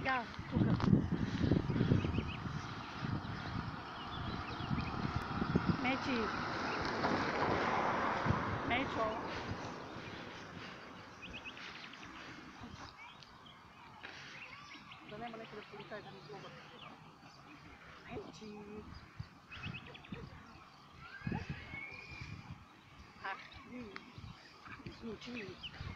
要这个，没几，没错。昨天我那个比赛刚做过，没几，啊，嗯，几。